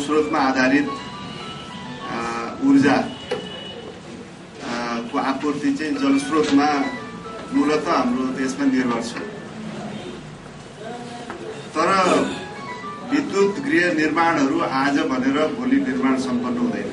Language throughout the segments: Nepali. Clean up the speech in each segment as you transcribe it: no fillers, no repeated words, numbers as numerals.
जलस्रोतमा आधारित ऊर्जा को आपूर्ति चाहिँ जलस्रोतमा मूलतः हाम्रो देशमा निर्भर छ। तर विद्युत गृह निर्माणहरू आज भनेर भोलि निर्माण सम्पन्न हुँदैन।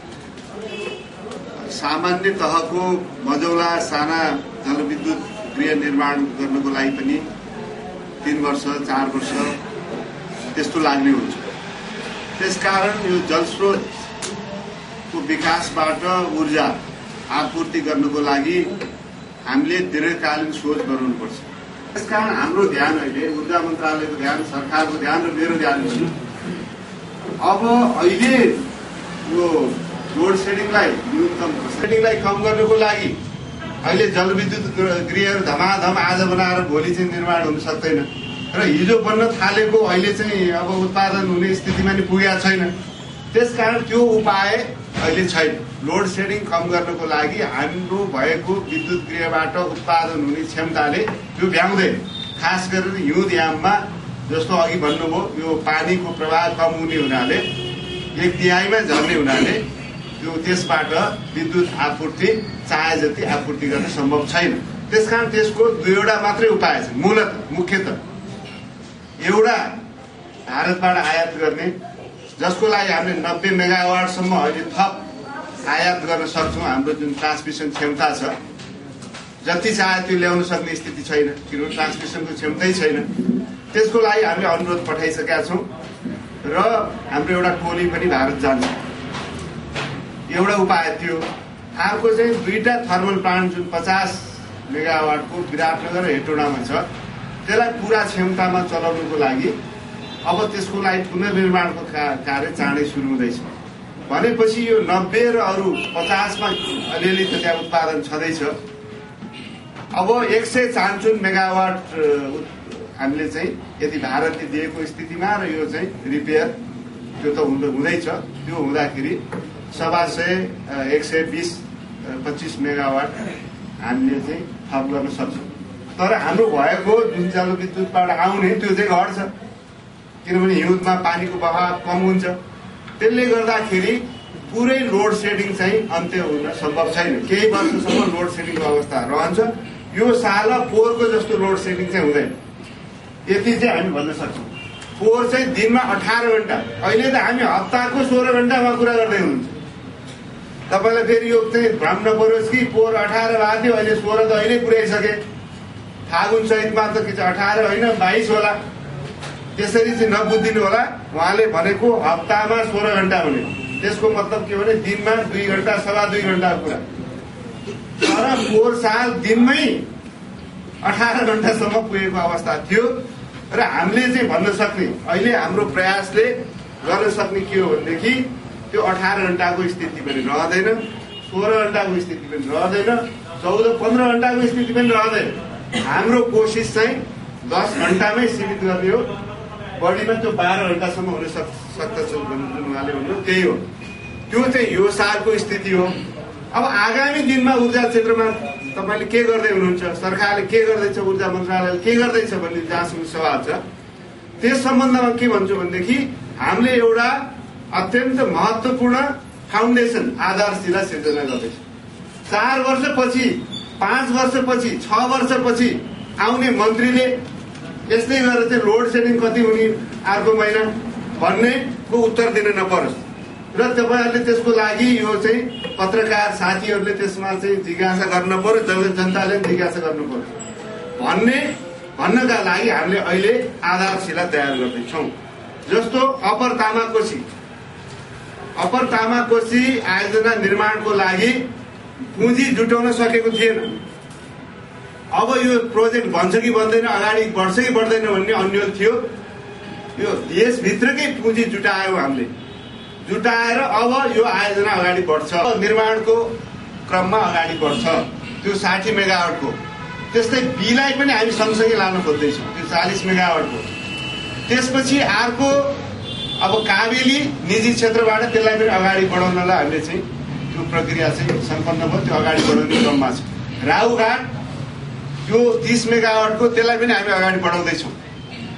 सामान्य तहको मझौला साना जलविद्युत गृह निर्माण गर्नको लागि पनि 3 वर्ष 4 वर्ष त्यस्तो लाग्ने हुन्छ। त्यसकारण यो जलस्रोतको विकासबाट ऊर्जा आपूर्ति गर्नको लागि हामीले दीर्घकालीन सोच बनाउनुपर्छ। त्यसकारण हाम्रो ध्यान अहिले ऊर्जा मन्त्रालयको ध्यान, सरकारको ध्यान र मेरो ध्यान अब अहिले यो लोड सेडिङलाई न्यूनतम सेडिङलाई कम गर्नको लागि अहिले जलविद्युत गृहहरू धमाधम आज बनाएर भोलि चाहिँ निर्माण हुन सक्दैन र हिजो बन्न थालेको अहिले चाहिँ अब उत्पादन हुने स्थितिमा नि पुगेको छैन। त्यसकारण त्यो उपाय अहिले छैन। लोड सेडिङ कम गर्नको लागि हाम्रो भएको विद्युत गृहबाट उत्पादन हुने क्षमताले त्यो भ्याउँदैन। खास गरेर हिउँद याममा जस्तो अघि भन्नुभयो यो पानीको प्रवाह कम हुने हुनाले 1/3 झर्ने हुनाले त्यो त्यसबाट विद्युत आपूर्ति चाहे जति आपूर्ति गर्न सम्भव छैन। त्यसकारण त्यसको दुईवटा मात्रै उपाय छ। मूलतः मुख्यतः एउटा भारतबाट आयात गर्ने, जसको लागि हामीले 90 मेगावाटसम्म अहिले थप आयात गर्न सक्छौं। हाम्रो जुन ट्रान्समिसन क्षमता छ जति चाहे त्यो ल्याउन सक्ने स्थिति छैन, किनभने ट्रान्समिसनको क्षमतै छैन। त्यसको लागि हामीले अनुरोध पठाइसकेका छौं र हाम्रो एउटा टोली पनि भारत जान्छ। एउटा उपाय थियो। अर्को चाहिँ 2टा थर्मल प्लान्ट जुन 50 मेगावाटको विराटनगर र हेटौडामा छ त्यसलाई पूरा क्षमतामा चलाउनको लागि अब त्यसको लागि पुनर्निर्माणको कार्य चाँडै सुरु हुँदैछ। भनेपछि यो 90 र अरू 50 मा अलिअलि त त्यहाँ उत्पादन छँदैछ। अब 154 मेगावाट हामीले चाहिँ यदि भारतले दिएको स्थितिमा र यो चाहिँ रिपेयर त्यो त हुँदैछ। त्यो हुँदाखेरि 120-125 मेगावाट हामीले चाहिँ थप गर्न सक्छौँ। तर हाम्रो भएको जुन जलविद्युतबाट आउने त्यो चाहिँ घट्छ, किनभने हिउँदमा पानीको बहाव कम हुन्छ। त्यसले गर्दाखेरि पुरै लोड सेडिङ चाहिँ अन्त्य हुन सम्भव छैन। केही वर्षसम्म लोड सेडिङको अवस्था रहन्छ। यो साल पोहोरको जस्तो लोड सेडिङ चाहिँ हुँदैन, यति चाहिँ हामी भन्न सक्छौँ। पोहोर चाहिँ दिनमा 18 घण्टा, अहिले त हामी हप्ताको 16 घण्टामा कुरा गर्दै हुनुहुन्छ। तपाईँलाई फेरि यो चाहिँ भ्रम नपरोस् कि पोहोर 18 भएको थियो, अहिले 16 त अहिले पुर्याइसके। फागुन चैतमा त के 18 होइन 22 होला। त्यसरी चाहिँ नबुझिदिनु होला। उहाँले भनेको हप्तामा 16 घण्टा हुने, त्यसको मतलब के भने दिनमा 2 घण्टा 2.5 घण्टा कुरा। तर पोहोर साल दिनमै 18 घण्टासम्म पुगेको अवस्था थियो र हामीले चाहिँ भन्न सक्ने अहिले हाम्रो प्रयासले गर्न सक्ने के हो भनेदेखि त्यो 18 घण्टाको स्थिति पनि रहँदैन, 16 घण्टाको स्थिति पनि रहँदैन, 14-15 घण्टाको स्थिति पनि रहँदैन। हाम्रो कोसिस चाहिँ 10 घण्टामै सीमित गर्ने हो। बढीमा त्यो 12 घण्टासम्म हुन सक्दछ जुन उहाँले भन्नु त्यही हो। त्यो चाहिँ यो सालको स्थिति हो। अब आगामी दिनमा ऊर्जा क्षेत्रमा तपाईले के गर्दै हुनुहुन्छ, सरकारले के गर्दैछ, ऊर्जा मन्त्रालयले के गर्दैछ भन्ने जहाँसम्म सवाल छ त्यस सम्बन्धमा के भन्छु भनेदेखि हामीले एउटा अत्यन्त महत्त्वपूर्ण फाउन्डेसन आधारशिला सिर्जना गर्दैछ। 4 वर्षपछि 5 वर्षपछि 6 वर्षपछि आउने मन्त्रीले यस्तै गरेर चाहिँ लोड सेडिङ कति हुने अर्को महिना भन्नेको उत्तर दिन नपरोस् र तपाईहरुले त्यसको लागि यो चाहिँ पत्रकार साथीहरुले त्यसमा चाहिँ जिज्ञासा गर्न पर्यो, जनताले जिज्ञासा गर्नु पर्यो भन्नका लागि हामीले अहिले आधारशिला तयार गर्दैछौँ। जस्तो अप्पर तामाकोशी आयोजना निर्माणको लागि पुँजी जुटाउन सकेको थिएन। अब यो प्रोजेक्ट बन्छ कि बन्दैन, अगाडि बढ्छ कि बढ्दैन भन्ने अन्यल थियो। यो देशभित्रकै पुँजी जुटायो हामीले, जुटाएर अब यो आयोजना अगाडि बढ्छ, निर्माणको क्रममा अगाडि बढ्छ। त्यो 60 मेगावाटको त्यस्तै बीलाई पनि हामी सँगसँगै लान खोज्दैछौँ, त्यो 40 मेगावाटको। त्यसपछि अर्को अब काबेली निजी क्षेत्रबाट त्यसलाई पनि अगाडि बढाउनलाई हामीले चाहिँ त्यो प्रक्रिया चाहिँ सम्पन्न भयो, त्यो अगाडि बढाउने क्रममा छ। राहुघाट त्यो 30 मेगावाटको त्यसलाई पनि हामी अगाडि बढाउँदैछौँ।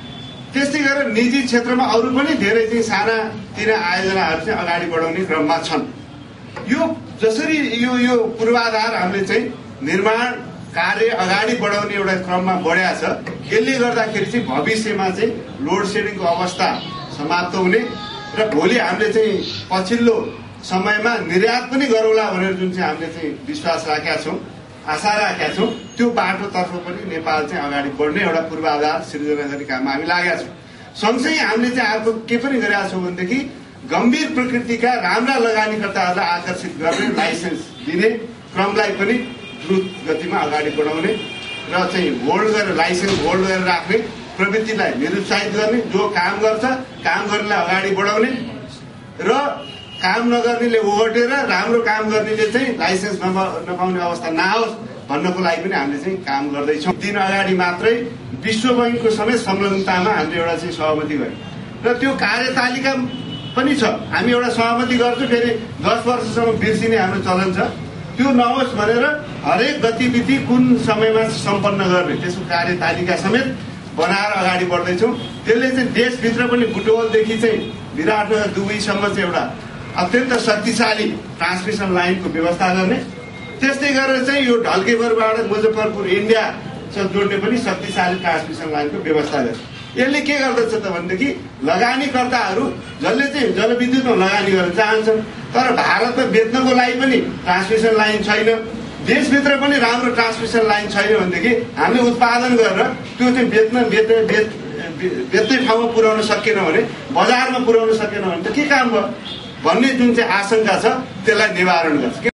त्यस्तै गरेर निजी क्षेत्रमा अरू पनि धेरै चाहिँ साना तिना आयोजनाहरू चाहिँ अगाडि बढाउने क्रममा छन्। यो जसरी यो पूर्वाधार हामीले चाहिँ निर्माण कार्य अगाडि बढाउने एउटा क्रममा बढ्या छ, यसले गर्दाखेरि चाहिँ भविष्यमा चाहिँ लोड सेडिङको अवस्था समाप्त हुने र भोलि हामीले चाहिँ पछिल्लो समयमा निर्यात पनि गरौँला भनेर जुन चाहिँ हामीले चाहिँ विश्वास राखेका छौँ, आशा राखेका छौँ, त्यो बाटोतर्फ पनि नेपाल चाहिँ अगाडि बढ्ने एउटा पूर्वाधार सिर्जना गर्ने काममा हामी लागेका छौँ। सँगसँगै हामीले चाहिँ अर्को के पनि गरेका छौँ भनेदेखि गम्भीर प्रकृतिका राम्रा लगानीकर्ताहरूलाई आकर्षित गर्ने लाइसेन्स दिने क्रमलाई पनि द्रुत गतिमा अगाडि बढाउने र चाहिँ होल्ड गरेर लाइसेन्स होल्ड गरेर राख्ने प्रवृत्तिलाई निरुत्साहित गर्ने, जो काम गर्छ काम गर्नेलाई अगाडि बढाउने र काम नगर्नेले ओगटेर राम्रो काम गर्नेले चाहिँ लाइसेन्स नपाउने अवस्था नआओस् भन्नको लागि पनि हामीले चाहिँ काम गर्दैछौँ। दिन अगाडि मात्रै विश्व बैंकको समेत संलग्नतामा हामीले एउटा चाहिँ सहमति गर्यौँ र त्यो कार्यतालिका पनि छ। हामी एउटा सहमति गर्छौँ, फेरि 10 वर्षसम्म बिर्सिने हाम्रो चलन छ। त्यो नहोस् भनेर हरेक गतिविधि कुन समयमा सम्पन्न गर्ने त्यसको कार्यतालिका समेत बनाएर अगाडि बढ्दैछौँ। त्यसले चाहिँ देशभित्र पनि बुटवलदेखि चाहिँ विराटनगर दुबईसम्म चाहिँ एउटा अत्यन्त शक्तिशाली ट्रान्समिसन लाइनको व्यवस्था गर्ने, त्यस्तै गरेर चाहिँ यो ढल्केबरबाट मुजफ्फरपुर इन्डियासँग जोड्ने पनि शक्तिशाली ट्रान्समिसन लाइनको व्यवस्था गर्ने। यसले के गर्दछ त भनेदेखि लगानीकर्ताहरू जसले चाहिँ जलविद्युतमा लगानी गर्न चाहन्छन् तर भारतमा बेच्नको लागि पनि ट्रान्समिसन लाइन छैन, देशभित्र पनि राम्रो ट्रान्समिसन लाइन छैन भनेदेखि हामीले उत्पादन गरेर त्यो चाहिँ बेच्ने ठाउँमा पुर्याउन सकेन भने, बजारमा पुर्याउन सकेन भने त के काम भयो भन्ने जुन चाहिँ आशंका छ त्यसलाई निवारण गर्छ।